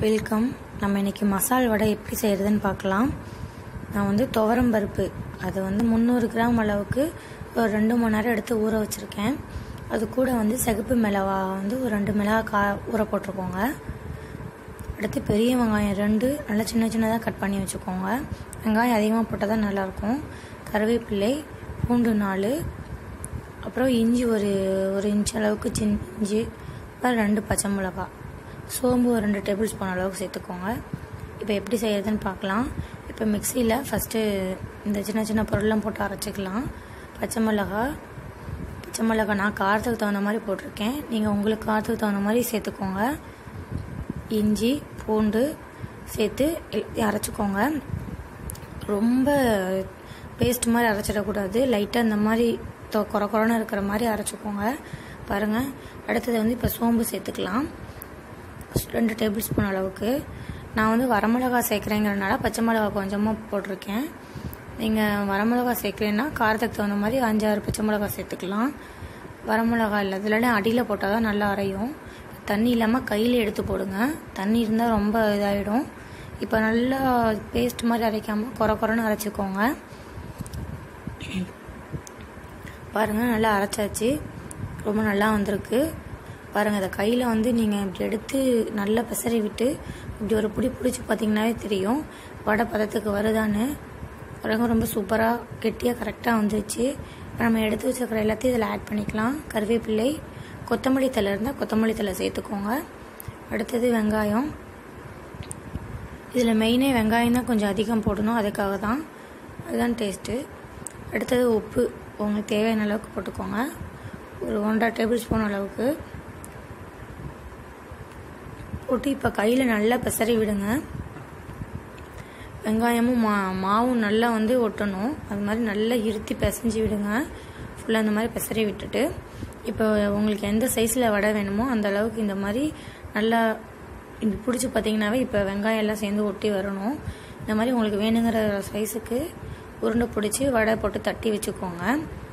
Welcome. நம்ம இன்றைக்கி மசால் வடை எப்படி செய்கிறதுன்னு பார்க்கலாம். நான் வந்து துவரம் பருப்பு அது வந்து 300 கிராம் அளவுக்கு ஒரு 2 மணி நேரம் எடுத்து ஊற வச்சுருக்கேன். அது கூட வந்து சிகப்பு மிளகா வந்து ஒரு 2 மிளகா ஊற போட்டிருக்கோங்க. அடுத்து பெரிய வெங்காயம் 2 நல்லா சின்ன சின்னதாக கட் பண்ணி வச்சுக்கோங்க. வெங்காயம் அதிகமாக போட்டால் தான் நல்லாயிருக்கும். கருவேப்பிலை, பூண்டு 4, அப்புறம் இஞ்சி ஒரு இன்ச் அளவுக்கு இஞ்சி, அப்புறம் 2 பச்சை மிளகா, சோம்பு ஒரு 2 டேபிள் ஸ்பூன் அளவுக்கு சேர்த்துக்கோங்க. இப்போ எப்படி செய்கிறதுன்னு பார்க்கலாம். இப்போ மிக்சியில் ஃபஸ்ட்டு இந்த சின்ன சின்ன பொருள்லாம் போட்டு அரைச்சிக்கலாம். பச்சை மிளகா நான் காரத்துக்கு தகுந்த மாதிரி போட்டிருக்கேன். நீங்கள் உங்களுக்கு காரத்துக்கு தகுந்த மாதிரி சேர்த்துக்கோங்க. இஞ்சி, பூண்டு சேர்த்து அரைச்சிக்கோங்க. ரொம்ப பேஸ்ட் மாதிரி அரைச்சிடக்கூடாது. லைட்டாக இந்த மாதிரி குறன்னு இருக்கிற மாதிரி அரைச்சிக்கோங்க. பாருங்கள். அடுத்தது வந்து இப்போ சோம்பு சேர்த்துக்கலாம். 2 டேபிள் ஸ்பூன் அளவுக்கு. நான் வந்து வரமிளகா சேர்க்குறேங்கிறதுனால பச்சை மிளகா கொஞ்சமாக போட்டிருக்கேன். நீங்கள் வரமிளகா சேர்க்குறேன்னா காரத்துக்கு தகுந்த மாதிரி 5-6 பச்சை மிளகா சேர்த்துக்கலாம். வரமிளகா இல்லை, இல்லைன்னா அடியில் போட்டால் தான் நல்லா அரையும். தண்ணி இல்லாமல் கையில் எடுத்து போடுங்க. தண்ணி இருந்தால் ரொம்ப இதாகிடும். இப்போ நல்லா பேஸ்ட் மாதிரி அரைக்காமல் குறன்னு அரைச்சிக்கோங்க. பாருங்கள், நல்லா அரைச்சாச்சு. ரொம்ப நல்லா வந்திருக்கு. பாருங்கள், அதை கையில் வந்து நீங்கள் இப்படி எடுத்து நல்லா பெசரி விட்டு இப்படி ஒரு பிடிச்சி பார்த்தீங்கன்னாவே தெரியும் வடை பதத்துக்கு வருதான்னு. ரொம்ப சூப்பராக கெட்டியாக கரெக்டாக வந்துருச்சு. இப்போ நம்ம எடுத்து வச்சுருக்கிற எல்லாத்தையும் இதில் ஆட் பண்ணிக்கலாம். கருவேப்பிலை, கொத்தமல்லி தழை இருந்தால் கொத்தமல்லி தழை சேர்த்துக்கோங்க. அடுத்தது வெங்காயம். இதில் மெயினே வெங்காயம் தான் கொஞ்சம் அதிகம் போடணும், அதுக்காக தான், அதுதான் டேஸ்ட்டு. அடுத்தது உப்பு உங்களுக்கு தேவையான அளவுக்கு போட்டுக்கோங்க. ஒரு 1.5 டேபிள் ஸ்பூன் அளவுக்கு போட்டு இப்போ கையில் நல்லா பெசரி விடுங்க. வெங்காயமும் மாவும் நல்லா வந்து ஒட்டணும். அது மாதிரி நல்லா இருத்தி பிசைஞ்சு விடுங்க. ஃபுல்லாக இந்த மாதிரி பெசரி விட்டுட்டு இப்போ உங்களுக்கு எந்த சைஸில் வடை வேணுமோ அந்த அளவுக்கு இந்த மாதிரி நல்லா இப்படி பிடிச்சி பார்த்தீங்கன்னாவே இப்போ வெங்காயம் எல்லாம் சேர்ந்து ஒட்டி வரணும். இந்த மாதிரி உங்களுக்கு வேணுங்கிற சைஸுக்கு உருண்டை பிடிச்சி வடை போட்டு தட்டி வச்சுக்கோங்க.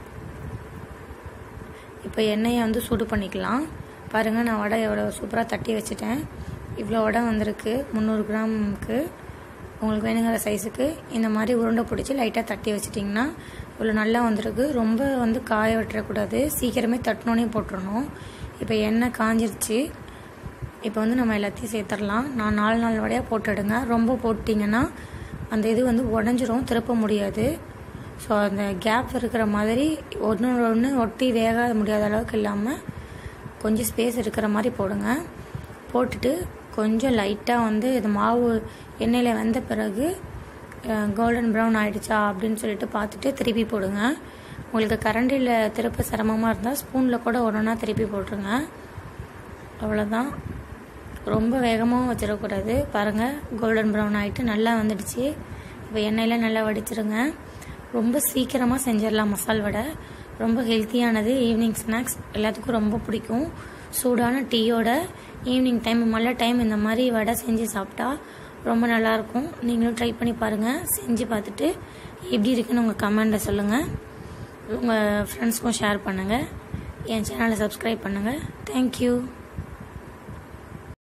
இப்போ எண்ணெயை வந்து சூடு பண்ணிக்கலாம். பாருங்கள், நான் வடை எவ்வளோ சூப்பராக தட்டி வச்சுட்டேன். இவ்வளோ வடை வந்திருக்கு 300 கிராமுக்கு. உங்களுக்கு வேணுங்கிற சைஸுக்கு இந்த மாதிரி உருண்டை பிடிச்சி லைட்டாக தட்டி வச்சிட்டிங்கன்னா இவ்வளோ நல்லா வந்திருக்கு. ரொம்ப வந்து காய விட்டுறக்கூடாது, சீக்கிரமே தட்டினோன்னே போட்டுடணும். இப்போ எண்ணெய் காஞ்சிருச்சு. இப்போ வந்து நம்ம எல்லாத்தையும் சேர்த்துடலாம். நான் 4 வடையாக போட்டுடுங்க. ரொம்ப போட்டிங்கன்னா அந்த இது வந்து உடஞ்சிரும், திருப்ப முடியாது. ஸோ அந்த கேப் இருக்கிற மாதிரி ஒன்று ஒட்டி வேக முடியாத அளவுக்கு இல்லாமல் கொஞ்சம் ஸ்பேஸ் இருக்கிற மாதிரி போடுங்க. போட்டுட்டு கொஞ்சம் லைட்டாக வந்து இது மாவு எண்ணெயில் வெந்த பிறகு கோல்டன் ப்ரௌன் ஆகிடுச்சா அப்படின்னு சொல்லிட்டு பார்த்துட்டு திருப்பி போடுங்க. உங்களுக்கு கரண்டியில் திருப்ப சிரமமாக இருந்தால் ஸ்பூனில் கூட ஒன்றா திருப்பி போட்டுருங்க. அவ்வளோதான். ரொம்ப வேகமாகவும் வச்சிடக்கூடாது. பாருங்கள், கோல்டன் ப்ரௌன் ஆகிட்டு நல்லா வந்துடுச்சு. இப்போ எண்ணெயில் நல்லா வடிச்சிருங்க. ரொம்ப சீக்கிரமாக செஞ்சிடலாம் மசால் வடை. ரொம்ப ஹெல்த்தியானது. ஈவினிங் ஸ்நாக்ஸ் எல்லாத்துக்கும் ரொம்ப பிடிக்கும். சூடான டீயோட ஈவினிங் டைம், மழை டைம் இந்த மாதிரி வடை செஞ்சு சாப்பிட்டா ரொம்ப நல்லாயிருக்கும். நீங்களும் ட்ரை பண்ணி பாருங்கள். செஞ்சு பார்த்துட்டு எப்படி இருக்குன்னு உங்கள் கமெண்டில் சொல்லுங்கள். உங்கள் ஃப்ரெண்ட்ஸ்க்கும் ஷேர் பண்ணுங்கள். என் சேனலை சப்ஸ்கிரைப் பண்ணுங்கள். தேங்க்யூ.